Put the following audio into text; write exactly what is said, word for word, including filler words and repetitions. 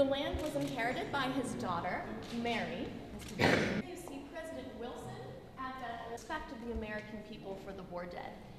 The land was inherited by his daughter, Mary. You see President Wilson at the respect of the American people for the war dead.